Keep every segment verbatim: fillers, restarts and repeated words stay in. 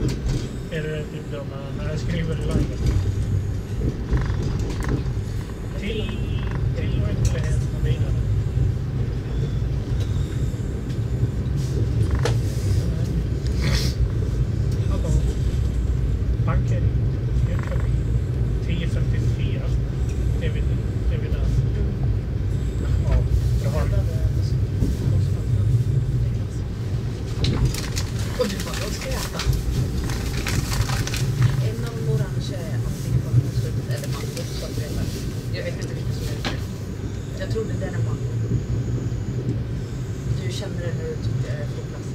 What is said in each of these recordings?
Är det typ då när jag skriver i live? Till, till verkligheten och vidare. Hallå. Banker. Jönköping. tio femtiofyra. Det är vi, det är vi där. Ja, jag har det. Och du bara, vad ska jag äta? En av de orange antikvarmonstret eller mango som det är. Jag vet inte vilka som är det. Jag trodde den är mango. Du känner det när du tycker jag får plats.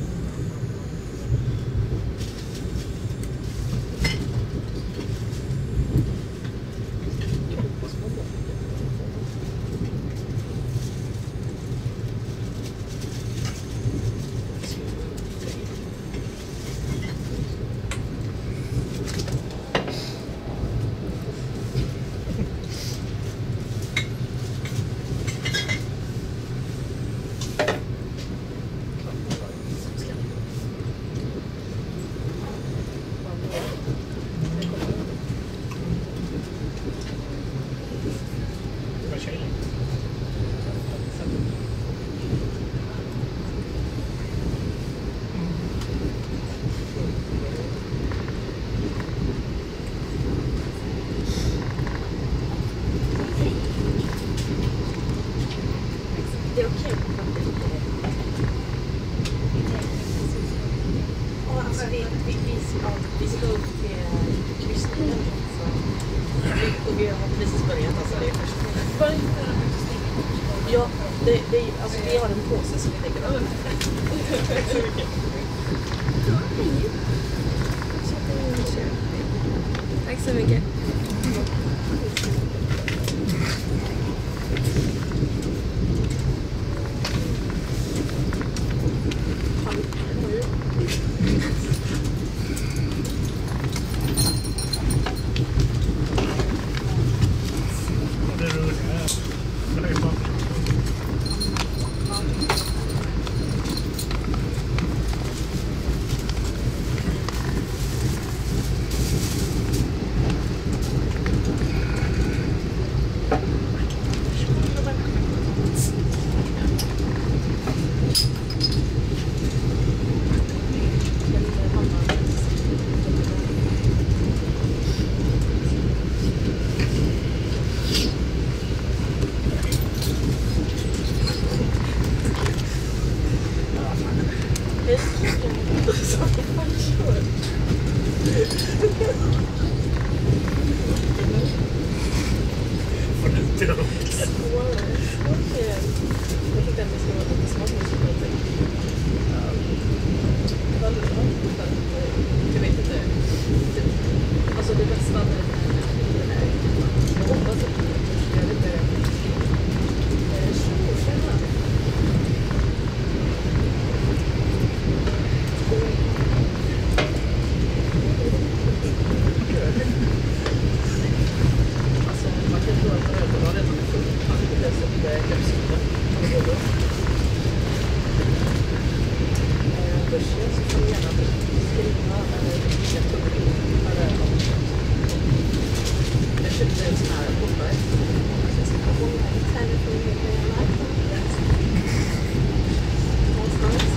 Det är okej. Ja, alltså vi, vi, vi, ja, vi ska upp till kryssningen. Så. Och vi har precis börjat. Alltså, det är första. Ja, det, det, alltså, vi har en påse som vi lägger över. Tack så mycket. Tack så mycket. Det är roligt. Det är fan. Vad är det då? Jag tyckte att det skulle vara lite smart musik. Jag vet inte. Alltså det bästa med den här. Jag hoppas att jag vet inte. Alltså man kan tro att det var redan en full tanke där så det är kapsylen. Börsen så får du gärna skriva eller skicka tummar eller något. Jag köpte en sån här koppare. Så jag ska ta på mig en telefon med en iPhone. Någonstans.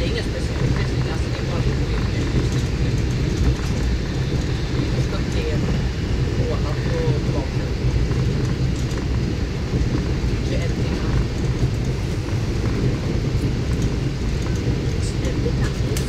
det är inga specialiteter, alltså det är bara lite mycket. fyrtioen månad och tillbaka. tjugoett timmar. Ständigt aktivt.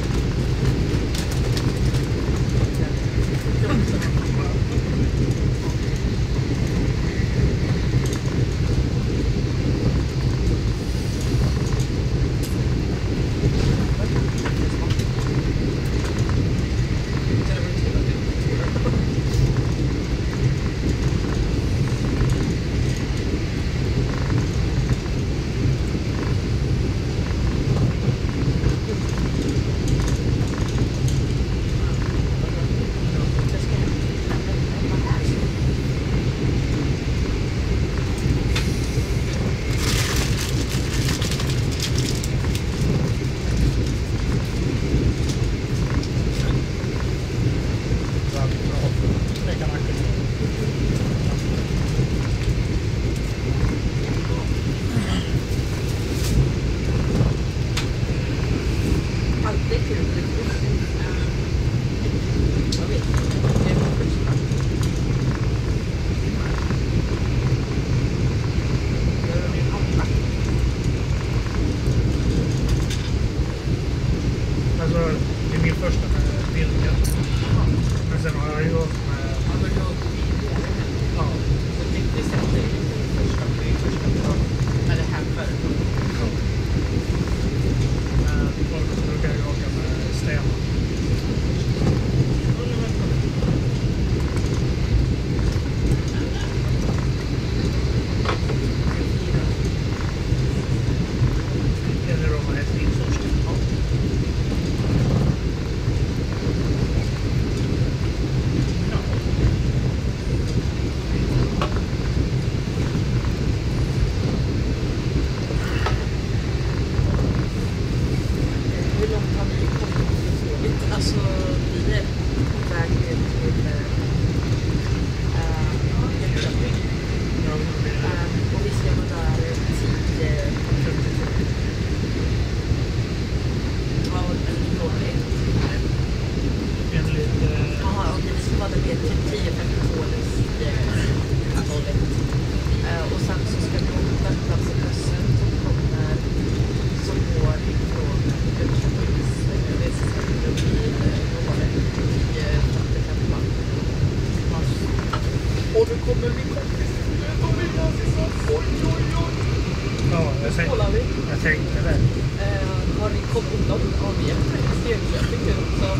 Jag tänkte det. Uh, har ni kommit någon av er i Jönköping nu också?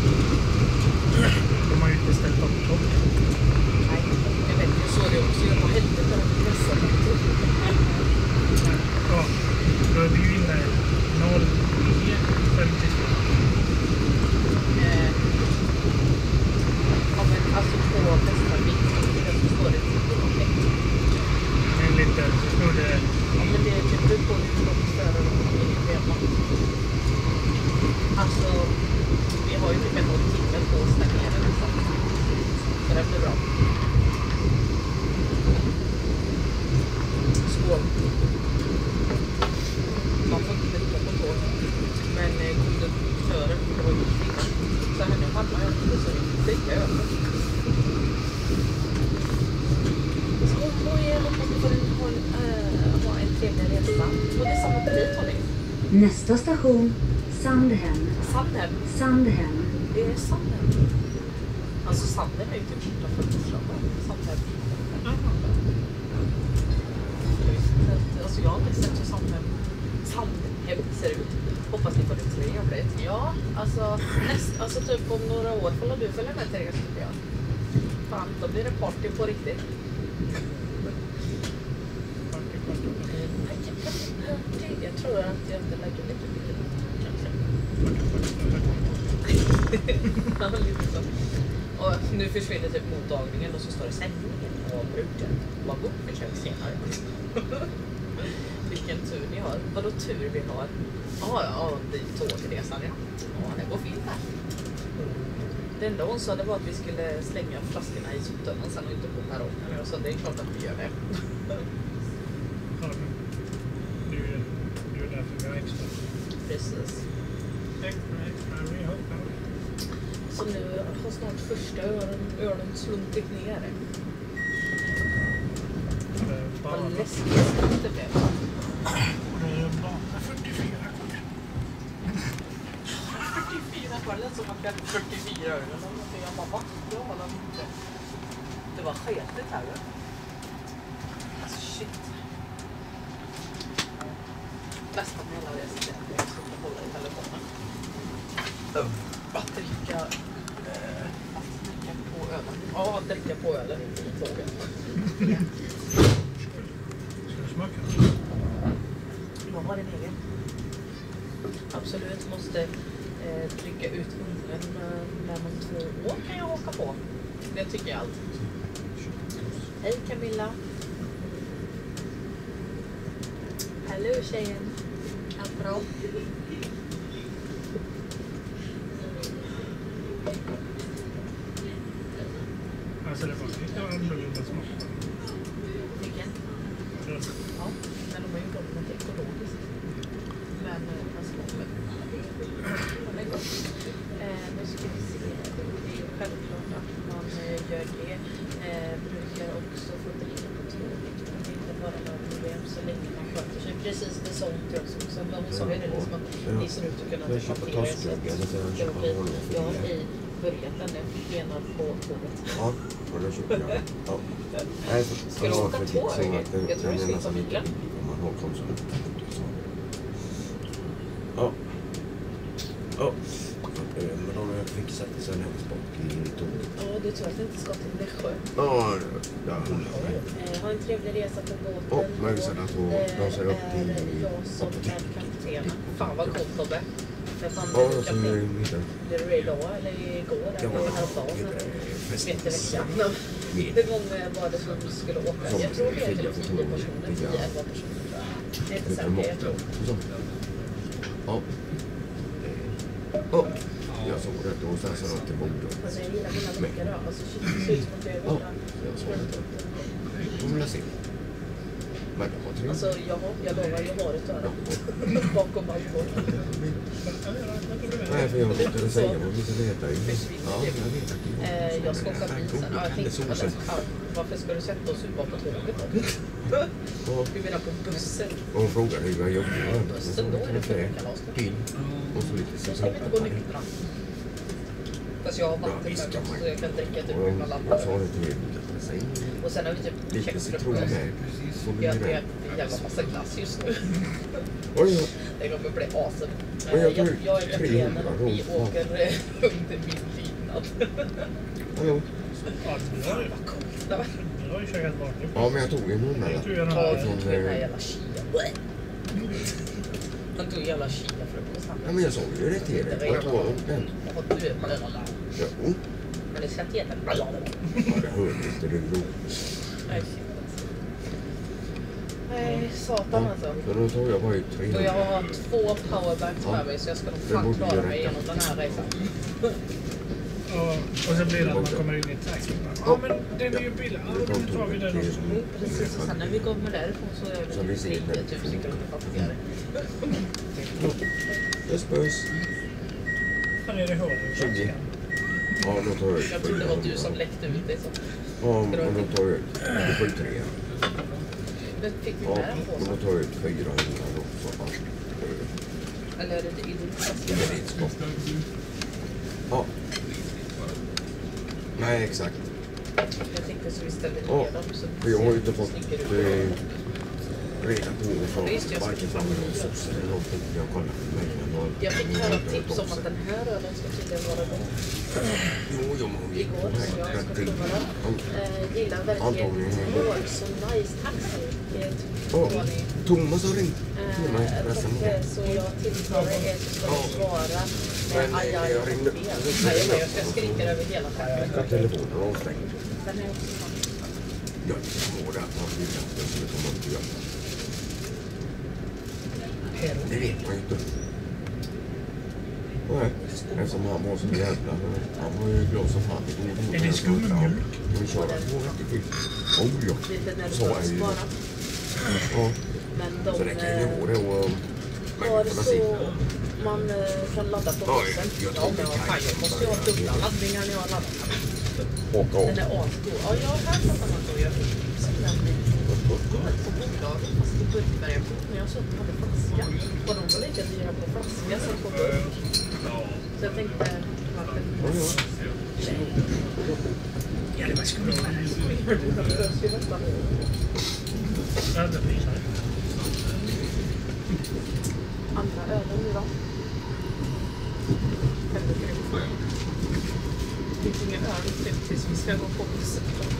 De har ju inte ställt upp klockan. Nej, jag vet ju så det också. Jag har helvete för att pressa. Ja, då är vi ju inne noll nio femtiotvå. Uh, ja, men alltså på nästa bild så står det tio noll ett. Enligt det så står det... Ja, men det är typ på hur långt större än i schemat. Alltså, vi har ju typ en timme på oss där nere nästan. Så det blir bra. Skål. Man får inte dricka på tåg. Men konduktören, det var ju innan. Så henne mamma jag inte så dricka över. Skål på er, hoppas ni får en, äh, ha en trevlig resa. Och det är samma till dig, Tony. Nästa station, Sandhem. Sandhem? Sandhem. Det är Sandhem. Alltså Sandhem är ju typ utanför Torslanda. Sandhem. Alltså jag har inte sett hur Sandhem, Sandhem ser ut. Hoppas ni får det trevligt. Ja, alltså, näst, alltså typ om några år får du följa med Therese tycker jag. Fan, då blir det party på riktigt. Jag tror att jag inte lägger lite mycket kanske. Ja, lite så. Och nu försvinner typ mottagningen och så står det sändningen avbruten. Vad god försök senare. Vilken tur ni har. Vadå tur vi har? Ja, ja, vi tågresan ja. Ja, det går fint här. Det enda hon sa det var att vi skulle slänga flaskorna i soptunnan sen och inte på perrongen. Och så det är klart att vi gör det. Ja, det är ju därför vi har extra. Precis. Så nu har snart första öron, öron slumpit ner. Vad läskigt snabbt det blev. Det är bara fyrtiofyra kvar. fyrtiofyra kvar, det som man kan fyrtiofyra öron. Jag bara, va? Jag var inte. Det var sketet här. Alltså shit. Nästan hela resan. Jag ska hålla i telefonen. Att dricka, eh, att dricka på ölen. Ja, att dricka på ölen i tåget. Ska du smaka? Jag har en egen. Absolut måste eh, trycka ut hunden när man två år kan jag åka på. Det tycker jag alltid. Hej Camilla. Hallå tjejen. Allt bra? Alltså det var lite annorlunda smak. Vilken? Ja, men de har ju gått med ekologiskt. Men vad smakar det? är gott. Eh, nu ska vi se. Det är ju självklart att man eh, gör det. Eh, brukar också få dricka på tåget. Det är inte bara några problem så länge man sköter sig. Precis, det sa hon till oss också. Men hon sa ju det liksom att ni ser ut att kunna hantera er. Så det var fint. Jag har i börjat den nu, genom på tåget. Ja, och då köper jag. Ja. Nej, så, ska du åka tåg? Jag tror du ska ta bilen. Man har konsument. Ja. Ja. Men de har fixat det sen längst bort i tåget. Ja, du tror att det inte ska till Nässjö? Ja, ja. Eh, ha en trevlig resa på båten. Ja, men vi säger att de säger upp till jag som är kapten. Fan vad coolt Tobbe. Ja, så är det middag. Blir det idag eller igår? Ja, eller häromdagen? Vet du veckan? Hur många var det som skulle åka? Jag tror det är typ tio personer, tio elva personer. Det är inte säkert, jag tror. Ja. Ja. Jag såg det och sen så var det till bordet. Alltså jag gillar mina veckor då. Alltså det ser ut som att jag Ja, vill jag såg det. Hon vill se. Men det var trevligt. Alltså jag, jag lovar, jag har ett öra bakom balkongen. Nej, för jag vet inte säga vad vi ska leta i. Ja, jag vet inte. Eh, jag ska åka bil sen. Ja, jag tänkte på det. Ja, varför ska du sätta oss ut bakom tåget då? Du menar på bussen? Och hon frågade hur jag jobbade. Bussen, då är det förkalas. Till. Och så lite Så ska vi inte gå nyktra. Fast jag har vatten med mig så jag kan dricka typ hur man laddar. Och så har det till. Och sen har vi typ lite citron med. Jag har ätit en jävla massa glass just nu. Oj, Det kommer bli awesome. Och jag Jag, tror jag är kaptenen och vi trehundra åker eh, under min lydnad. hallå. Ja, du har ju, Vad coolt. du har ju käkat vanligt. Ja, men jag tog en hundra. Jag tror jag den Ta här... ut den här jävla chia. Han tog jävla chia frukost. Ja, men jag såg ju det till dig. Jag tog upp den. Jag har döpt den där. Jo. Men det ska inte heta den. Ja, det hörde inte du då. Nej, shit. Nej, satan alltså. Så då tog jag bara ut tre. Och jag har två powerbanks med mig så jag ska nog fan klara mig igenom den här resan. Ja, och så blir det att man kommer in i taxi. Ja, men den är ju billig. Ja, men nu tar vi den också. Mm, precis, och sen när vi kommer därifrån så är Så vi det ser tio det. tusen kronor fattigare. Puss, puss. Fan är det hålet? tjugo. Ja, då tar jag ut Jag tror det var du som läckte ut det så. Ja, men då tar jag ut. Det får ju tre. Men fick vi Ja, med den men på då så? tar jag ut fyrahundra då. Så fast. Eller är det i din Det taska? är ditt skott. Ja. Nej, exakt. Jag tänkte så vi ställer Ja, ner dem så för jag har ju inte fått snickar ut. eh, reda på från Visst, jag ska varken ta från fram någon soss eller någonting. Jag kollar på mejlen och Jag fick höra tips om att den här ölen ska tydligen vara god. Jo, jo, men vi Igår så jag ska prova den. Eh, gillar verkligen vår så nice. Tack så mycket. Ja, Var ni? Thomas har ringt till mig Eh, förresten. och, eh, så jag tilltalar er så ska ni svara. Men, Eh, aj, eh, aj, jag ringde. fel. Nej, men jag ska skrika över hela Jag skärmen. har telefonen avstängd. Den är också fan. Jag tror att han vill att jag skulle komma upp och göra. Det vet man ju inte. Nej, eftersom han var så jävla... Han var ju glad som fan. Är det skummjölk? Vi kör två veckor till. Oh ja. Lite Så är nervös ju. bara. Ja, Men de så det kan ju gå det och... har Men får man se. så man eh, kan ladda på Oj, bussen. jag Ja, tror men det vad kan fan, jag. jag måste ju ha dubbla laddningar när jag laddar. Åka av. Den är asgod. Ja, jag har hört att man då gör så den blir på bolaget fast i burkvariation. När jag såg att de hade flaska. Och de var lika dyra på flaska som på burk. Så jag tänkte varför Ja, det var skumt. Överprisar. andra ölen nu då. Väldigt grymt. Det finns ingen öl typ tills vi ska gå på bussen.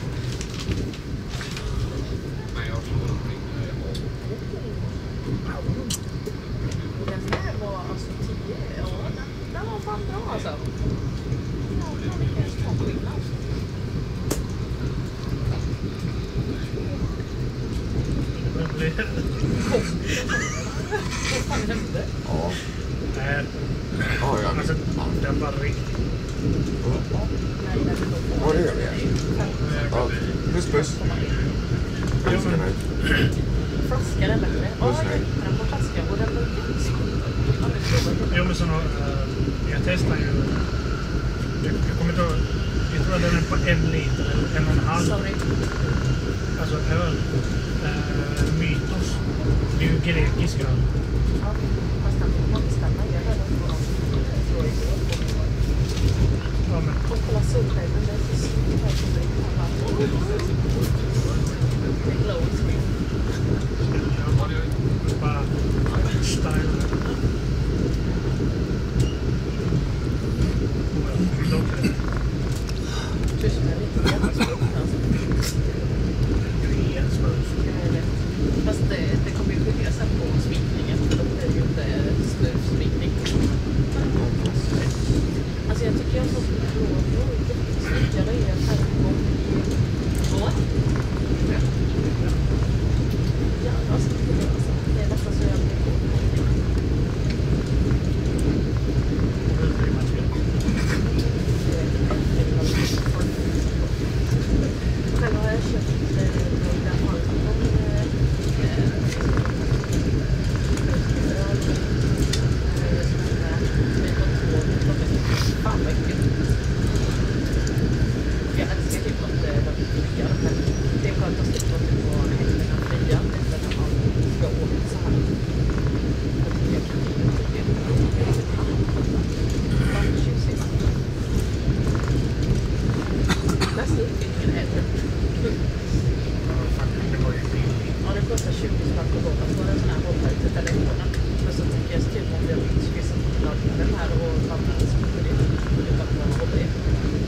Den här var alltså tio, ja den, den var fan bra alltså. Ja, den vilken smakskillnad. Vad fan hände? Ja. Nej, Ja, ja. alltså den var riktigt. Nej, den är nog Ja, det gör vi. Ja. Puss, puss. Jo, men, flaskan är bättre. Ja, jag hittade den på flaskan och den var jättestor. jo, men så, uh, jag testar ju. Jag, jag kommer inte ihåg. Jag tror att den är på en liter eller en och en halv. Sorry. Alltså öl. Uh, mytos. Det är ju grekisk öl. Ja, fast den får man bestämma. Jag hörde att det var någon som tror igår. Ja, men Och kolla solskärmen, det är så snyggt här på mig. Det är glow screen. bara style. Tusen är lite jättesmart alltså. Fast det, det kommer ju skilja sig på sminkningen, för då blir det ju inte smurfsminkning. Alltså jag tycker jag så blå sminkare är en herrgång i två. Ja, alltså det är nästan så jag blir på. Själv har jag köpt några halvgång fan vad äckligt. Jag älskar typ att de är fria, men det är skönt att slippa få händerna fria efter när man ska åka så här. Jag kan inte tycka det är fan tjusigt. Bästa utbildningen är det. Ja, det kostar tjugo spänn på båda. Så var det en sån här hållare till telefonen. Men så tycker jag typ om jag skulle sätta på den här och ladda den så mycket det. Utan att man håller det.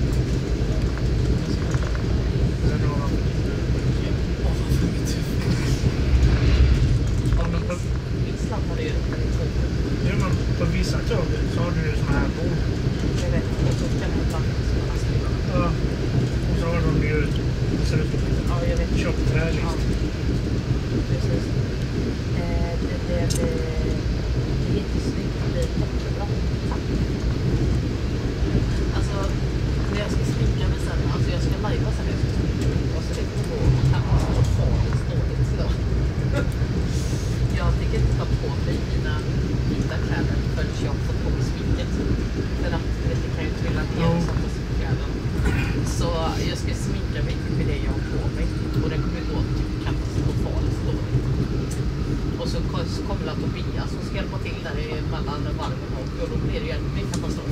Min sladdade ju upp den i tåget. Ja, men på vissa tåg så har du ju såna här bord. Jag vet, och så kan jag ibland som man har skrivit. Ja. Och så har de ju, det ser ut som Ja, jag vet. ett tjockt trä liksom. Precis. Eh, det, det, det, det är jättesnyggt. Det är jättebra. Tack. Alltså, när jag ska sminka mig sen, alltså jag ska lajva sen när jag ska sminka mig. Och så det kommer gå kan man så farligt snåligt då. Jag tänker inte ta på mig mina vita kläder förrän jag har fått på mig sminket. För att det kan ju trilla ner och sånt på sminkkläden. Så jag ska sminka mig till det jag har på mig. Och det kommer gå typ katastrofalt dåligt. Och så kommer jag Tobias som ska hjälpa till där mellan varven och, och då blir det ju ännu mer katastrof.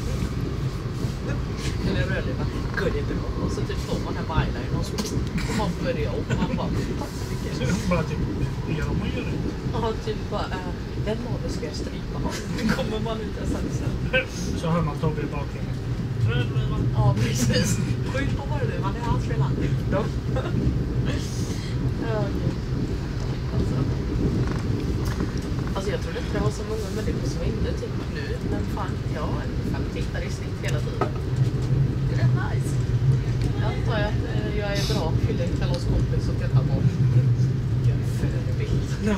Eller rörlig, va? Gulligt bra. Och så typ står man här med eyeliner och så får man börja om. Man bara, tack så mycket. Bara typ, ja man gör det. Ja, typ bara, äh, den månaden ska jag strypa honom. Nu kommer man inte sen sen. Så hör man Tobbe i bakgrunden. Ja, precis. Skyll på vad det är, man är hans relandning. Ja, gud. Alltså. Alltså jag trodde inte det var så många människor som var inne typ nu. Men fan, jag har fem tittare i snitt hela tiden. Det är rätt nice. Jag antar att eh, jag är bra fylla en kväll hos kompis och titta på. Jag är förebild. Ja.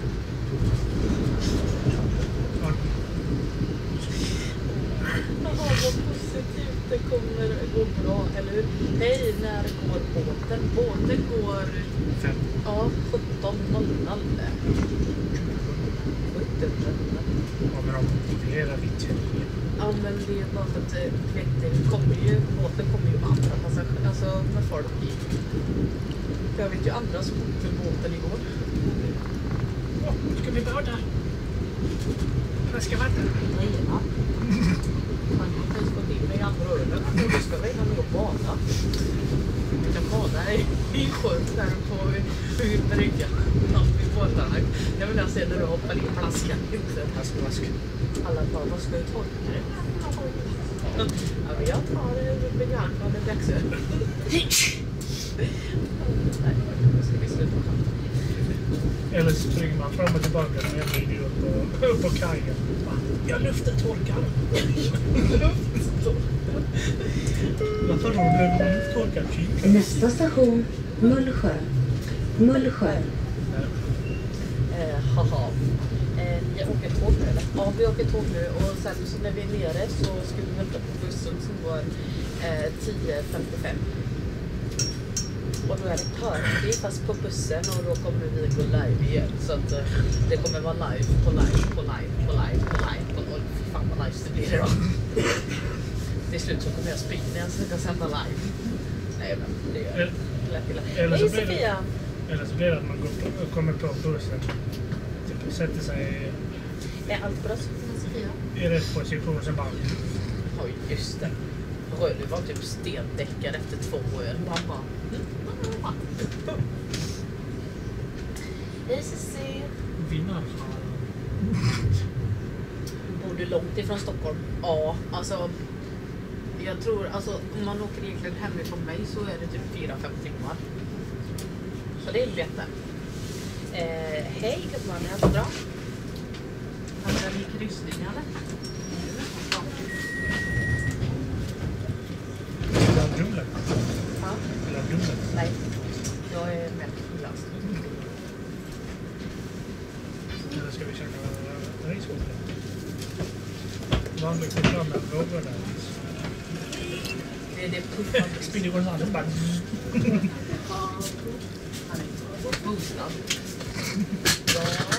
Jaha, vad positivt. Det kommer gå bra, eller hur? Hej, när går båten? Båten går Fem. ja, sjutton noll noll. sjutton noll noll. Vad bra. men det är ju bara för att du vet, det kommer ju, båten kommer ju andra passagerare, alltså med folk i. Jag vet ju andra som åkte båten igår. Åh, ska vi bada? Flaska vatten? Nej, ja. Man har inte ens fått in mig i andra rummet. Och då ska vi redan ner och bada. Vi kan bada i, i sjön där på vid bryggan. Vid båtarna. Jag vill se när du hoppar in flaskan. Inte flask, flask. Alla bara, vad ska du torka det? Ja, men jag tar det med järn från en dagsö. Nej, nu ska vi sluta skämta. Eller så springer man fram och tillbaka med en video på, på kajen. Jag luftar torkar. Vad tar de med lufttorkar? Nästa station, Mullsjö. Mullsjö. Eh, haha. Eh, jag åker tåg nu eller? Ja, vi åker tåg nu och sen så när vi är nere så ska vi vänta på bussen som går eh, tio femtiofem. Och då är det party fast på bussen och då kommer vi gå live igen. Så att eh, det kommer vara live på live på live på live på live på live. Fy fan vad live det blir idag. Till slut så kommer jag springa när jag ska sända live. Nej men det är lätt illa. Eller så Hej blir det- Sofia! Eller så blir det att man går på, kommer på bussen. Typ sätter sig Är allt bra Sofia? i rätt position och sen bara... Oj, just det. Röd var typ stendäckad efter två öl. Man bara... Hej Cissi! Vinnar. Bor du långt ifrån Stockholm? Ja, alltså... Jag tror, alltså om man åker egentligen hemifrån mig så är det typ fyra fem timmar. Så det är bättre. Eh, hej gumman, är allt bra? Hade ni kryssning eller? Eller dumlet. Ja. Eller dumlet. Nej, jag är med på glass. Eller ska vi käka risgården? Vanlig choklad med rågårdaris. Det är det puffar. Speedy Gonzales bara... Han är boostad. Ja.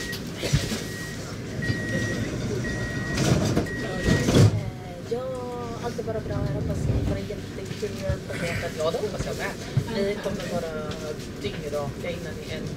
Ja, allt är bara bra. Jag hoppas ni får en jättekul projekt. Ja, det hoppas jag med. Ni kommer vara dyngraka innan ni ens...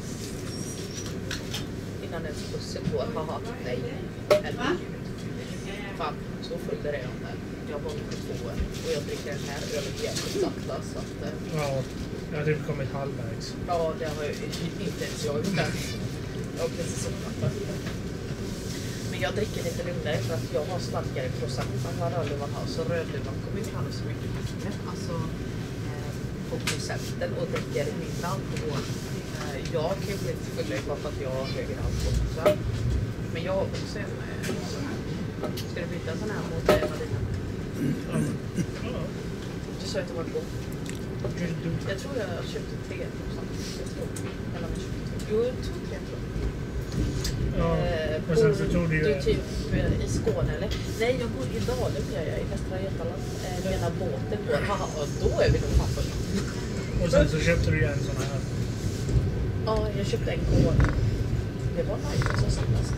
Innan ens bussen går. Haha, nej. Herregud. Fan, så full är jag inte. Jag var på två år och jag dricker den här ölen jävligt sakta så att... eh, Ja, jag har typ kommit halvvägs. Ja, det har ju inte ens jag gjort än. Jag har precis uppfattat. Men jag dricker lite lugnare för att jag har starkare procent än vad rödluvan har. Så rödluvan kommer inte ha så mycket bättre. Alltså eh, på procenten och dricker mindre alkohol. Eh, jag kan ju bli lite fullare bara för att jag har högre alkohol. Men jag har också en... Eh, ska det byta en sån här mot eh, Madina? Ja. Ja. Du sa att det var god. Just dumt. Jag tror jag köpte tre procent. Jag tror. Eller om jag köpte tre. Jo, jag tror tre tror jag. Ja, Eh, och sen bor så tog du ju... du typ eh, i Skåne eller? Nej, jag bor i Dalum gör jag i Västra Götaland. Eh, du menar båten går? Haha, då är vi nog fan fulla. Och sen så köpte du ju en sån här. Ja, jag köpte en kol. Det var nice som sattes.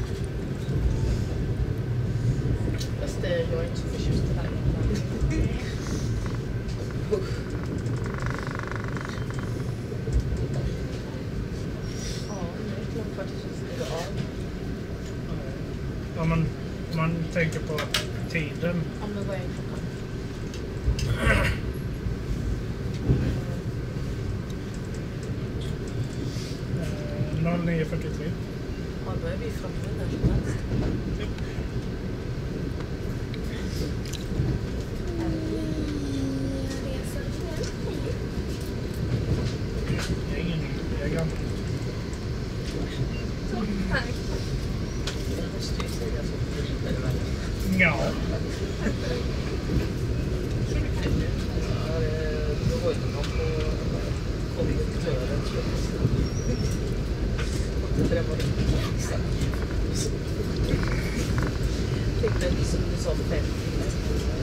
Fast eh, jag är inte så förtjust i det här. Usch. Ja, nu är det klart för att det känns lite av. Om man, man tänker på tiden. Ja, men vad är klockan? Eh, nio fyrtiotre. Ja, då är vi framme där som helst. Jag är ingen ny, jag är gammal. Tack. Jag måste ju säga så för det är väl. Ja. Då var ju någon på konduktörens och det var det exakt. Tänkte att som du sa fem timmar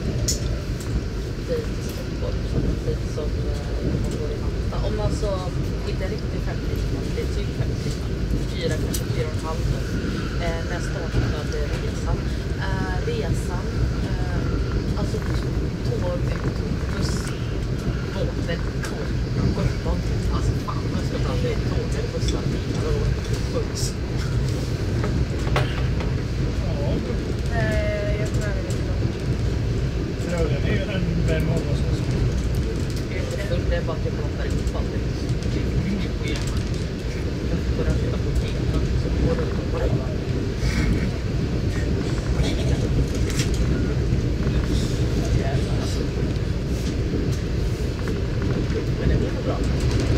dit till Stockholm som tid som man går i Malta. Om alltså inte riktigt fem timmar, det är typ fem timmar. Fyra, kanske fyra och en halv. Eh, när startade resan. Eh, resan eh, Alltså tåg, buss, båten, tåg, sjutton. Alltså fan, jag ska blanda in tåg, bussar, bilar och buss. Ja, Nej, jag tror inte frågan är ju den vem av oss som ska. Det är inte fullt, det är bara att jag blandar ihop allt. Det är mycket skit. Jag får börja reda på tiden, så går det upp på det. Men det blir nog bra.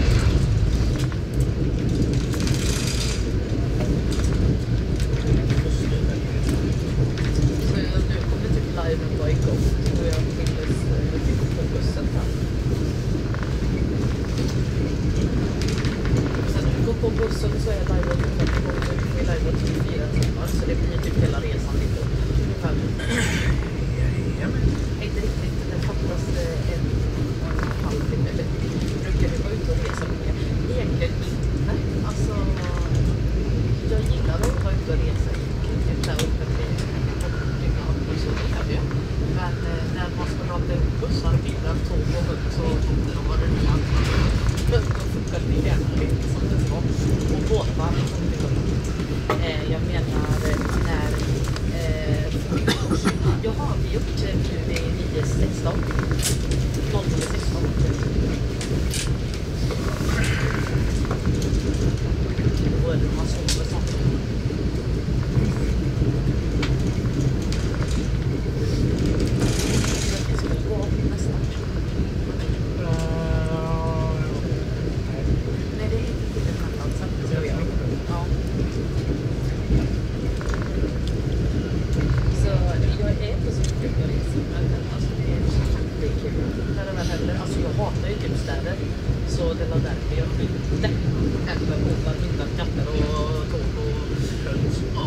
Så nu kommer typ liven vara igång och jag skildes lite på bussen här. Sen när vi går på bussen så är liven igång i liven till fyra timmar så det blir typ hela resan lite ungefär. Inte riktigt, det fattas en och en halv timme. Brukar vi vara ute och resa mycket? Egentligen inte. Alltså, jag gillar att vara ute och resa i typ där uppe till Portugal och så är det ju. Men när man ska rada upp bussar, bilar, tåg och hund så inte de var det nya. Men då funkar det gärna lite som det ska. Och båtar som det går. Jag menar när jaha, vi åkte nu i nio sexton. noll sexton. Då är det man sover sånt. Det skulle gå nästan. Nej, det är inte till den här platsen. Det ska vi göra. Ja. Så jag är inte så mycket på resor, men alltså det är så det är kul. När det väl händer, alltså jag hatar ju typ städer, så det var därför jag inte hellre båtar, hundar, katter och tåg och höns. Ja.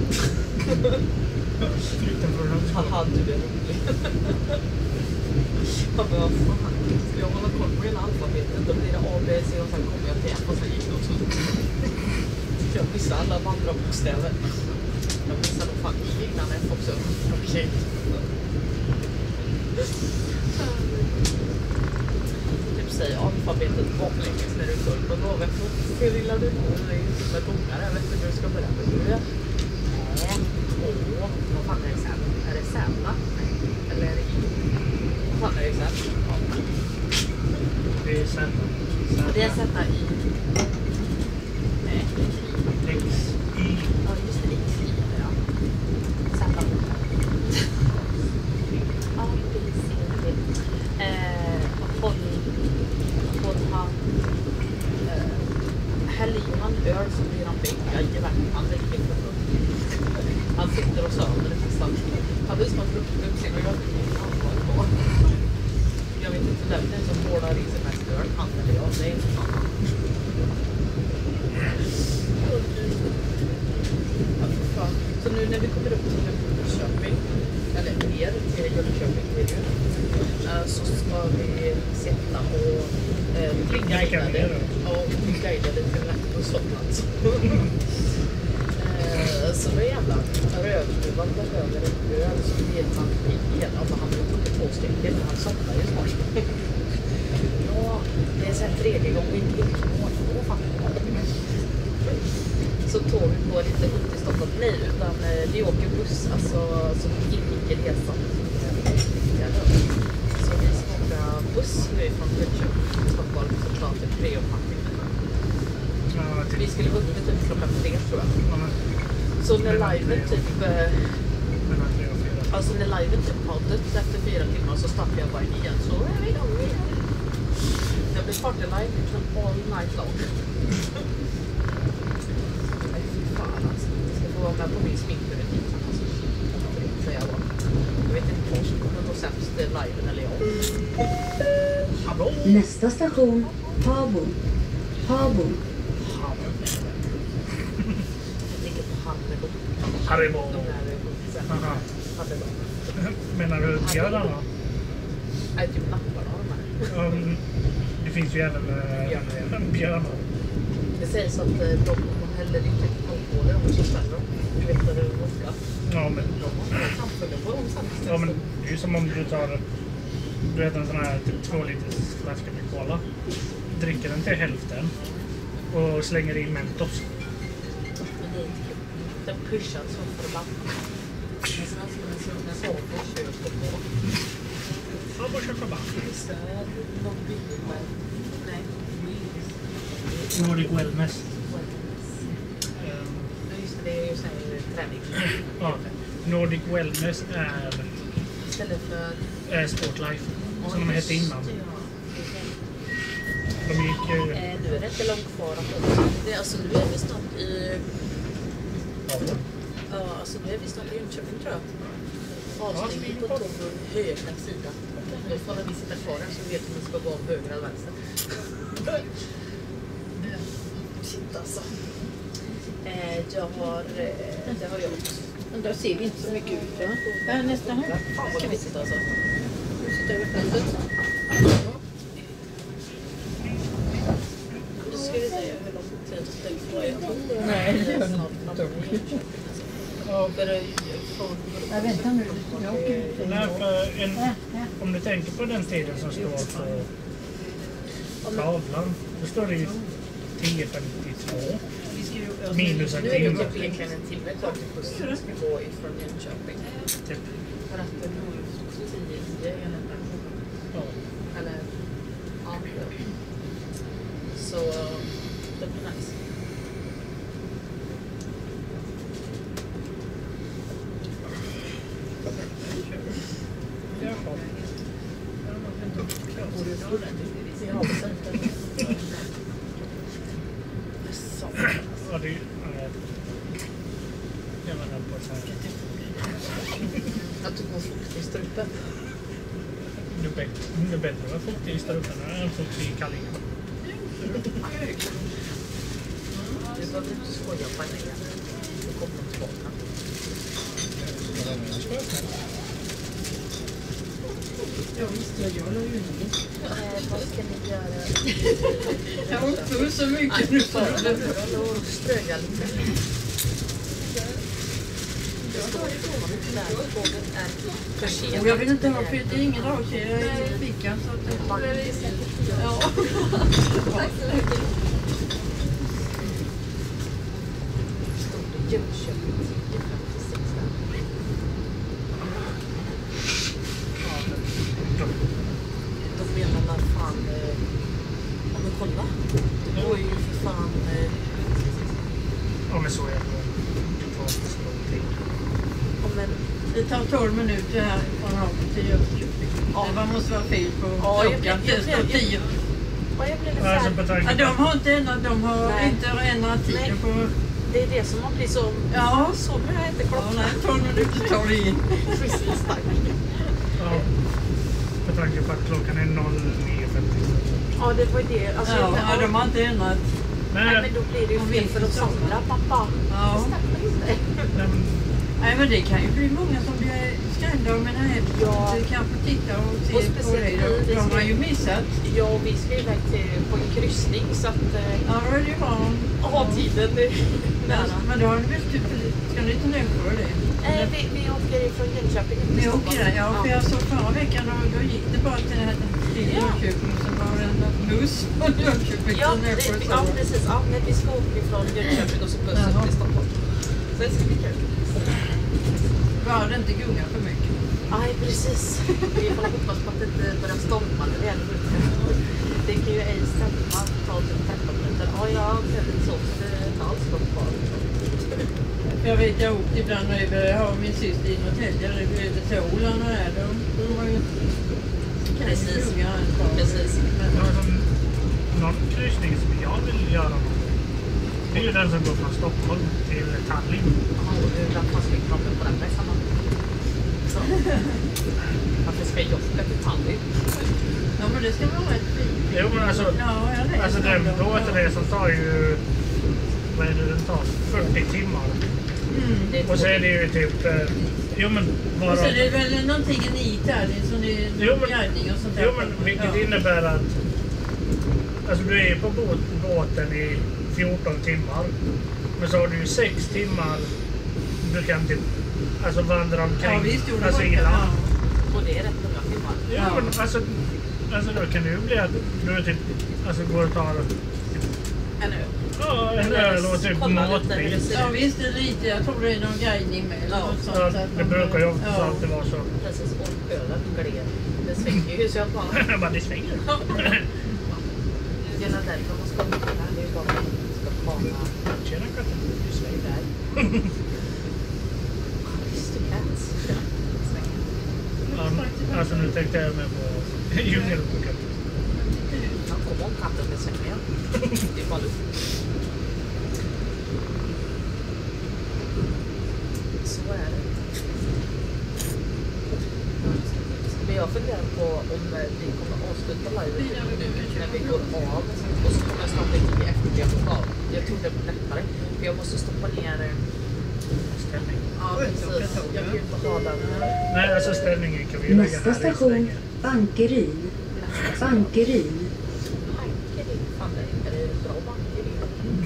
Haha, du är rolig. Ja, men vad fan. Ska jag hålla koll på hela alfabetet, då blir det A, B, C och sen kommer jag till F och sen gick det också. Jag missar alla andra bokstäver. Jag missar nog fan innan F också. Okej. Typ säg alfabetet baklänges när du är full på något. Hur gillar du? Det är ju typ med gångare. Jag vet inte hur du ska börja med. Du är Ä, Å. Vad fan är det sen? Är det Sämna? Eller är det I? Vad fan är det sen? Ja. Det är sen. Det är sätta I. Nej, I. X, Y. Ja, just det. X, I. Ja. Sätta på. Ja, precis. Eh, håll, håll han eh, häller i han öl så blir han bäck. Jajamän, han är riktigt för full. Han sitter och söver det nästan. Han blir som att lukta upp sig och jag blir allvar på. Jag vet inte vem det är som hårdar i sig mest öl. Han eller jag, det är inte fan. Så nu när vi kommer upp till Jönköping, eller ner till Jönköping är det ju, så ska vi sätta och äh, bli guidade. Ja, bli guidade till rätt bussåtplats. äh, så det är jävla rövduvan behöver en öl så vet man igen. Alltså han har tagit två stycken men han saknar ju snart. Ja, det är så här tredje gången i mål faktiskt. Så tåget går inte upp till Stockholm, nej, utan eh, vi åker buss, alltså som ingick i resan. Så vi ska åka buss nu från Jönköping till Stockholm så tar det tre och en halv timme. Ja, Vi skulle vara uppe typ klockan tre tror jag. Ja, Så när liven typ, eh, mellan tre och fyra. alltså när liven typ har dött efter fyra timmar så startar jag bara igen. Så är vi igång igen. Jag blir party live liksom all night long. Fan alltså, jag ska få vara med på min sminkrutin. Alltså, det säger jag bara. Jag vet inte vad som kommer gå sämst, det är liven eller jag. Hallå? Nästa station, Habo. Habo. Jag ligger på Haribo. Haribo. De där godisen. Aha. Haribo. Menar du björnarna? Nej, typ napparna av de här. Um, det finns ju även äh, björnar. Det sägs att eh, de häller in lite alkohol och så smäller de. Du vet när det är vodka. Ja, men De har framfölja på dem sen. Ja, men det är ju som om du tar du vet en sån här typ två liters flaska med cola. Dricker den till hälften och slänger in Mentos. Men det är inte kul. Den pushar så förbannat. Men sen alltså när sover köper på. Ja, bara köpa bara. Just det, någon bild med... Nej, Wheels. Nordic Wellness. Ja, just det, det är ju sån här träning. Ja, Nordic Wellness är Istället för... är Sportlife. Som de hette innan. De gick ju... Eh, nu är det inte långt kvar att det, alltså nu är vi snart i... Ja, Ja, alltså nu är vi snart i Jönköping tror jag. Avstigning på tågen högra sida. Då får vi sitta kvar här så vet vi om vi ska gå av höger eller vänster. Shit alltså. Eh, jag har... Eh, det har jag också. Men då ser vi inte så mycket ut. Ja. Här nästa här. Fan vad vi sitter alltså. Nu sitter vi fönstret. Nu ska vi säga hur lång tid det får jag. Nej, det är snart framme i Jönköping. Ja, För det är från... Ja, vänta nu. Jag åker ut. nej, för en, Ja, ja. om du tänker på den tiden som står på tavlan, då står det ju tio femtiotvå minus en Nu är det timme. typ egentligen en timme kvar till bussen ska gå ifrån Jönköping. Typ. För att den går ju tio nio eller Ja. eller ja. Så det blir nice. Jaha. Jag har bestämt det. Så. Ja, det är ju... äh, Jag menar på så här... Att du går fort i strupen. Det är bättre, det är bättre att vara fuktig i strupen än fuktig i kallingen. Du behöver inte skoja på en igen. Du kommer tillbaka. Ja, visst, jag gör det ju inte. Eh, vad ska ni göra? Jag har inte så mycket nu. Jag ströga lite. Det står ju där tåget är försenat. Och jag vill inte ha för det är ingen dragkedja i fickan. Så att det... Ja. Tack så mycket. Stod det Jönköping tio femtiosex där. De menar man fan... Eh, ja men kolla. Det går ju för fan... Eh, Ja, men så är det. Det tar inte så lång tid. ja, men, Det tar tolv minuter här från Hagen till Jönköping. Ja. Det måste vara fel på Ja, jag klockan. blev- Det jag står blev- tio. ja, jag blev lite Alltså såhär... på Ja, tanke de på... har inte ändrat, de har Nej. inte ändrat tiden på... Det är det som man blir så... Ja. Så nu är inte Ja, klockan. nej, tolv minuter tar det in. Precis, tack. Ja, på tanke på att klockan är nio femtiotvå. Ja, det var ju det. Alltså, Ja, jag- ja, de har inte ändrat. Nej, Nej, men då blir det ju De fel vet för inte oss så. andra. Man bara... Ja. Det stämmer inte. nej, men, Nej, men det kan ju bli många som blir skrämda av mina hem. Ja. Du kanske tittar och Och ser på speciellt dig. vi, vi De har ska- ju missat. Ja, och vi ska ju iväg till, på en kryssning så att eh, Ja, då är det ju bra. ha tiden är nära. Men då har du väl typ... Ska ni inte nämna det? Eh, vi, vi åker ifrån Jönköping till Ni Stockholm. åker där, ja. För jag såg förra veckan då, då gick det bara till, det här, till Ja. Jönköping och så var det en buss från Jönköping Ja, till det, Nässjö. vi- ja, precis. Ja, men vi ska åka ifrån Jönköping och så bussen Jaha. till Stockholm. Så det ska bli kul. Bara det inte gungar för mycket. Nej, precis. Vi får hoppas på att det inte börjar storma när vi är ute. Det kan ju ej stämma. Ta typ tretton minuter. Ja, jag behöver inte så. Så det är inte alls långt kvar. Jag vet, jag åkte ibland över, jag har min syster i Norrtälje, över till Åland och där. De, de har ju... Precis. Gungar ett par. Precis. ja, som, någon kryssning som jag vill göra någon gång, det är ju den som går från Stockholm till Tallinn. Ja, och hur den man ska prata på den resan. Så. Varför ska jag åka till Tallinn? Ja, men det ska vara rätt fint. Jo, men alltså, Ja, jag läser alltså den om dem. båtresan tar ju, vad är det den tar? fyrtio timmar. Mm. Det är Och så är det ju typ, eh, jo men bara... Och så är det väl någonting i Italien som är Jo, men- guidning och sånt där. Jo, men vilket Ja. innebär att alltså du är på båt, båten i fjorton timmar. Men så har du ju sex timmar du kan typ alltså vandra omkring. Ja, visst gjorde alltså, det. i land. Och det är rätt många timmar. Ja, men alltså, alltså då kan det ju bli att du typ, alltså går och tar En öl. ja, en öl och typ matbil. Ja visst, det är lite. Jag tror det är någon guidning med. Eller Ja, något sånt, Ja, så att det man- brukar ju också ja. alltid vara så. Precis, och ölen gled. Det svänger ju så jag bara... Bara det svänger. Det är därför man ska åka. Det är ju bara att man ska komma. Tjena katten. Du svänger där. Just det, cats. Svänger. Ja, alltså nu tänkte jag med på djungelboken. Ja, kom om katten, det svänger jag. Det är bara luft. Så är det. Men jag funderar på om vi kommer avsluta live nu när vi går av. Och så kommer jag starta lite efter vi har gått av. Jag tror det blir lättare. För jag måste stoppa ner Ställning. Ja, precis. Jag kan ju inte ha den. Nej, alltså ställningen kan vi ju lägga Nästa här i station, slängen. Bankerin. Bankerin. Bankerin. Fan, det är det bra bankerin.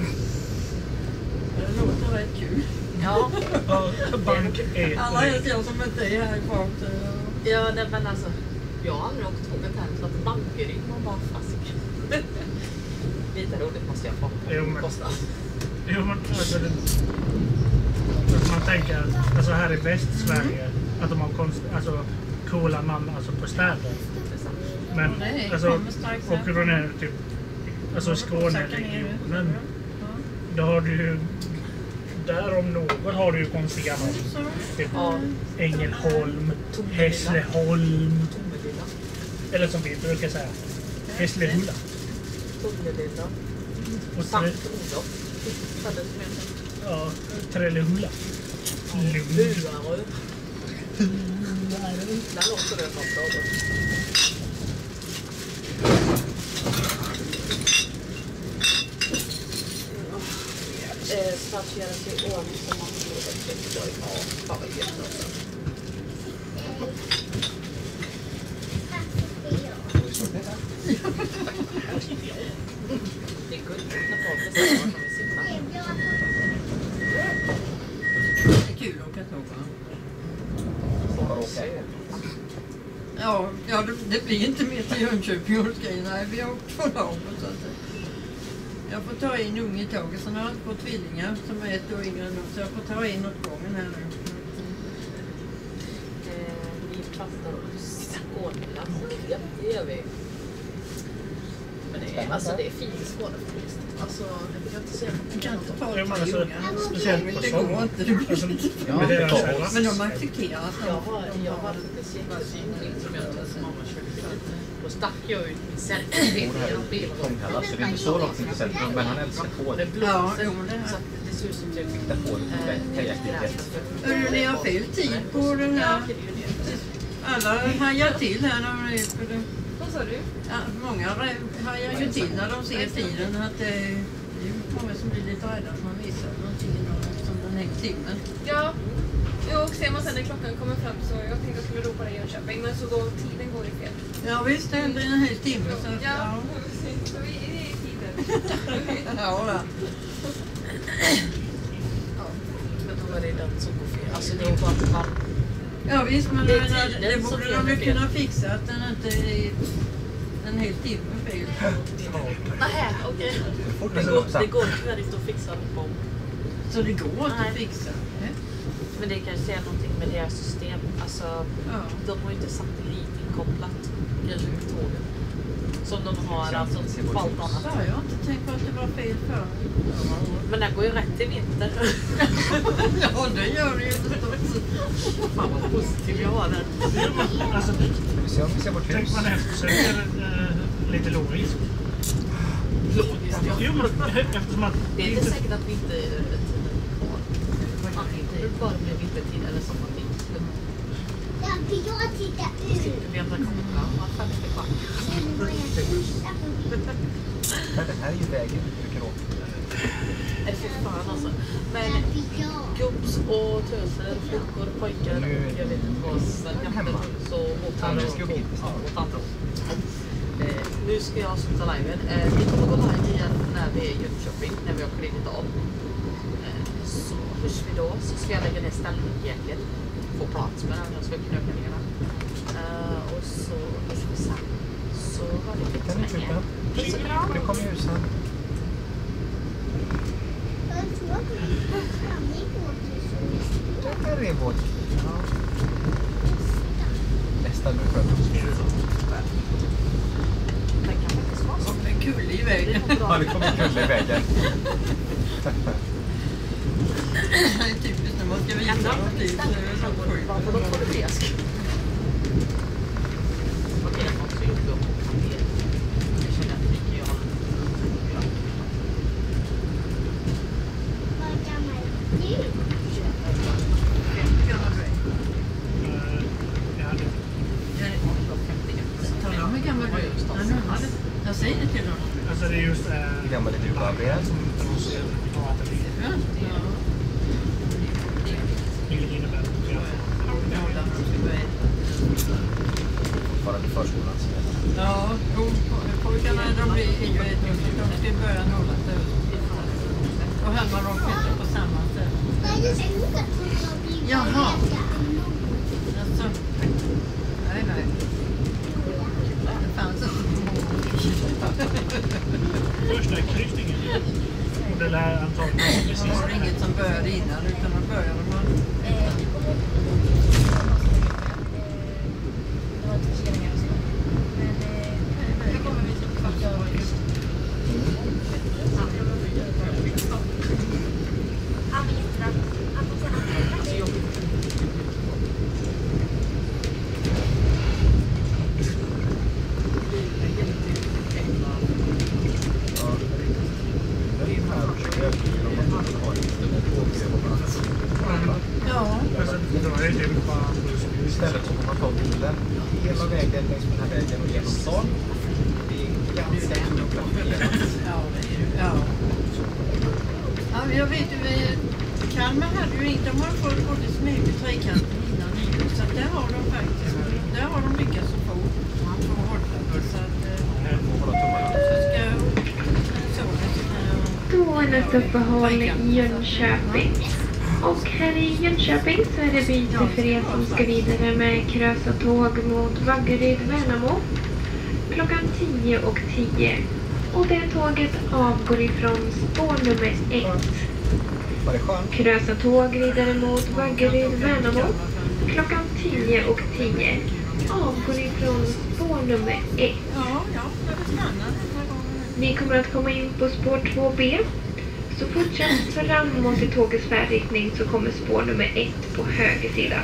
Det låter rätt kul. Ja. Ja, bank är... Alla är jag som inte är här i bak. Ja, nej, men alltså. Jag har aldrig åkt tåget här så att bankerin var bara fasiken. Lite roligt måste jag få. Jo, men- Kosta. Jo, men alltså det... Att man tänker att alltså här i Västsverige att de har konst, alltså coola namn alltså på städer. Men Nej, alltså kommer strax här. åker du ner typ alltså Skåneregionen då har du ju där om något har du ju konstiga namn. Typ Ja. Ängelholm, Hässleholm Tomelilla. eller som vi brukar säga Hässlehulla. Tomelilla. Och Sankt tre, Olof. Stället som heter. ja, Trellehulla. Lund. Buarö. Där låter det som bra. Eh, Stationera sig i ordning som man får det till då i fabriken också. Det är guld när folk bestämmer var de vill sitta. Det är kul att åka tåg, va? Ja, ja det, det blir inte mer till Jönköping och Skej. Nej, vi har åkt från Lagen så att jag får ta in unge i tåget. Sen har jag inte fått tvillingar som är ett år yngre än så jag får ta in åt gången här nu. Eh, vi pratar om Skåneland. Ja, det gör vi. Men det är, alltså, det är fint i Skåne faktiskt. Alltså, jag vill inte säga Du kan inte ta Ja, men tre alltså, ungar. speciellt på Det går sommaren. inte. Det blir Alltså, inte. med deras Ja, själva. Men de accepterar att Jag de, har, de jag har faktiskt jättesynlig som jag inte ens mamma köpte. Då stack jag ut min centrum genom bilrutan. Tånghallar, så det är inte så långt till centrum, men han älskar Och tåg. det Ja, blåser jo, det är- så att det ser ut som typ Där får du eh, hejaktivitet. Hörru, ni har fel tid på den Ja, här. det är ju det. Alla hajar till här när de är på det. Vad sa du? Ja, många hajar ju till när de ser tiden att det är, det är ju många som blir lite rädda att man visar någonting idag eftersom den här timmen. Ja. Jo, och ser man sen när klockan kommer fram så jag tänkte jag skulle ropa det i Jönköping, men så går tiden går i fel. Ja visst, det blir en hel timme så att, Ja, ja. precis. Så vi är i tiden. Ja, ja. Men då är det den som går fel. Alltså det är bara att man... Ja visst, men Det är det, tiden det som borde gör de ju fel. kunna fixa att den inte är en hel timme fel. Nej, okej. Fort Det och går, så det går tyvärr inte att fixa det om. Så det går inte Nej. att fixa. Ja. Men det kanske är någonting med deras system. Alltså, Ja. de har ju inte satellitinkopplat grejer på tågen. Som de har alltså på allt annat. Ja, jag har inte tänkt på att det var fel för. Men den går ju rätt till vinter. Ja, det gör det ju förstås. Fan vad positiv jag var där. Alltså, Ska vi se om vi ser vårt hus? tänk man eftersöker äh, lite logiskt. Logiskt, ja. Jo, men eftersom att Det är inte säkert att vi inte är kvar. Det är bara med vintertid eller sommartid. Vi andra kommer fram var femte kvart. Nej, det här är ju vägen vi brukar åka. Är det för fan alltså. Men gubbs och töser, flickor, pojkar och jag vet inte vad sen hemma. Så åt andra Nu ska vi hit. ja, åt andra eh, Nu ska jag sluta liven. Eh, vi kommer gå live igen när vi är i Jönköping, när vi har klivit av. Eh, så pussar vi då så ska jag lägga ner stallgäcket. Få plats med den, jag ska knöka ner den. Uh, och så, så, så har vi fixat Kan du skjuta? Det kommer ju sen. Det här är vårt. Nästa nu för den kan faktiskt vara så. Som en kulle i vägen. Ja, det kommer en kulle i vägen. Det är typiskt när man ska visa någonting så är det så sjukt. Varför då får du fläsk? Okej, jag måste ju gå på kafé. Jag känner att vi kan göra Talar om hur gammal du är. Jag säger det till honom. Alltså det är just... Äh, Hur gammal är du, Gabriel? Ja. vilket innebär att jag Bara till förskolan. Ja, pojkarna de blir ju ett år, så de ska börja nolla sig. Och Helmar de flyttar på samma sätt. Jaha. Alltså, nej, nej. Det fanns inte. första kryssningen. Och det lär antagligen precis. Det var inget som började innan, utan då började man. Istället så får man ta bilen hela vägen längs den här vägen och genom stan. Det är ganska inopplanerat. Ja, ja. Ja, jag vet ju, Kalmar hade ju inte, de har fått både smyg och trekanten innan nyår, så att där har de faktiskt, där har de lyckats att få på hållplatsen, så att så ska så Då är nästa uppehåll i Jönköping. Och här i Jönköping så är det byte för er som ska vidare med Krösa tåg mot Vaggeryd, Värnamo. Klockan tio och tio. Och det tåget avgår ifrån spår nummer ett. Var det skönt? Krösa tåg vidare mot Vaggeryd, Värnamo. Klockan tio och tio. Avgår ifrån spår nummer ett. ja, ja, det var spännande. Ni kommer att komma in på spår två B. Så fortsätt framåt i tågets färdriktning så kommer spår nummer ett på höger sida.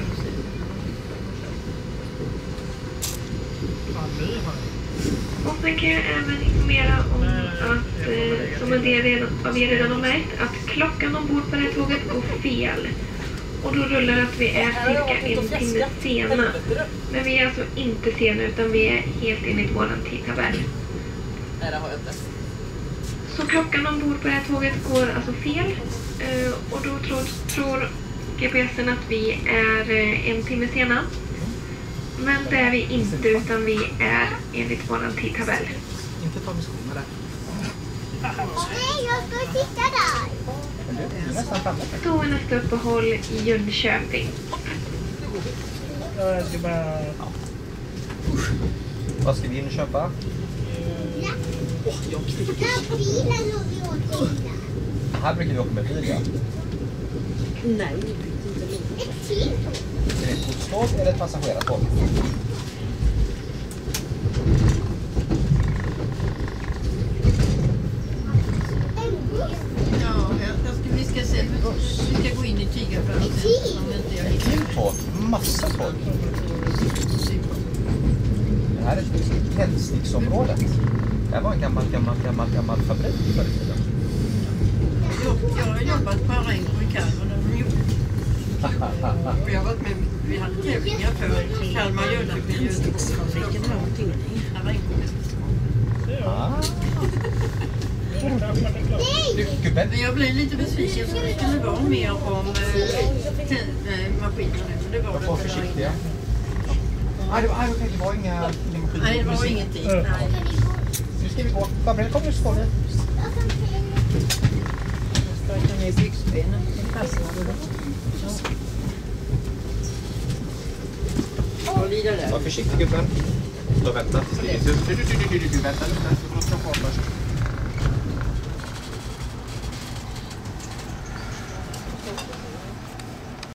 Och sen kan jag även informera om att, eh, som en del redan, av er redan har märkt, att klockan ombord på det här tåget går fel. Och då rullar att vi är cirka en timme sena. Men vi är alltså inte sena utan vi är helt enligt vår tidtabell. Nej, det har jag inte. Så klockan ombord på det här tåget går alltså fel. Eh, och då tror, tror G P S'en att vi är eh, en timme sena. Men det är vi inte utan vi är enligt vår tidtabell. Inte ta med skorna där. Nej, jag ska sitta där. Men du, du är nästan framme. Då är nästa uppehåll i Jönköping. Ja, jag ska bara... Vad ska vi in och köpa? Ja, bilen har vi åkt in. Här brukar vi åka med bil, ja. Nej, Ett till tåg. Är det ett godståg eller ett passagerartåg? En buss. Ja, jag ska, vi ska se, vi ska gå in i Tigerfransen. Om inte jag hittar. Kul tåg. Massa tåg. Det här är tändsticksområdet. Det här var en gammal, gammal, gammal, gammal fabrik förr i tiden. Jag har jobbat på Arenco i Kalmar där de gjorde. Och jag har varit med, vi hade tävlingar för Kalmar, Jönköping, Jönköpingsfabriken har någonting i. Arenco. Ah. Nej! Gubben. Men jag blev lite besviken så det skulle vara mer om äh, maskinerna. För det var Jag det var inte försiktiga. Nej, det var, nej, okej, det var inga, inga maskiner. Nej, det var ingenting. Nej. Nu ska vi gå. Gabriel, kom nu så får du. Jag kan rätta ner byxbenen. Det fastnade då. Håll i det där. Var försiktig gubben. Då vänta. Du, du, du, du, du, du, vänta lite. Du får stå på först.